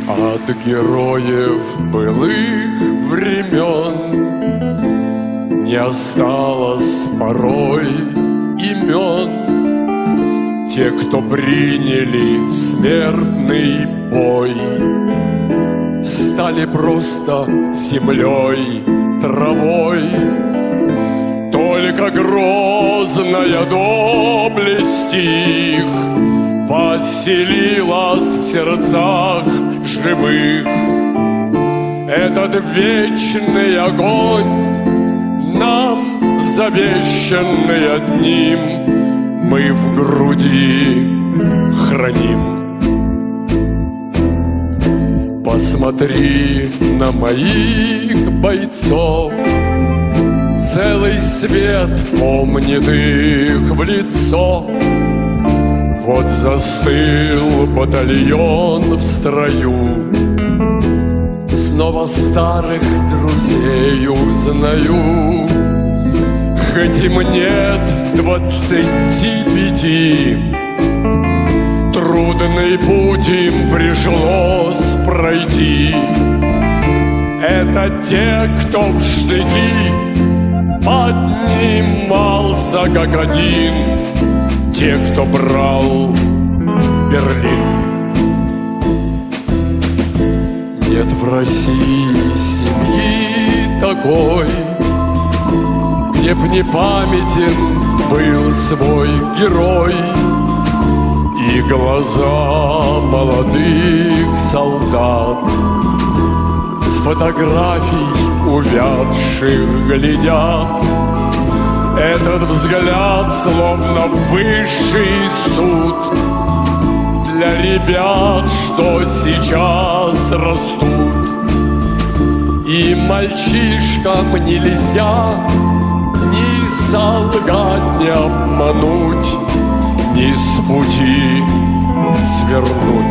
От героев былых времен не осталось порой имен. Те, кто приняли смертный бой, стали просто землей, травой. Только грозная доблесть их поселилась в сердцах живых. Этот вечный огонь, нам завещанный одним, мы в груди храним. Посмотри на моих бойцов, целый свет помнит их в лицо. Вот застыл батальон в строю, снова старых друзей узнаю. Хоть им нет 25, трудный путь им пришлось пройти. Это те, кто в штыки поднимался как один, те, кто брал Берлин. Нет в России семьи такой, где б не памятен был свой герой. И глаза молодых солдат с фотографий увядших глядят. Этот взгляд словно высший суд для ребят, что сейчас растут. И мальчишкам нельзя ни солгать, ни обмануть, ни с пути свернуть.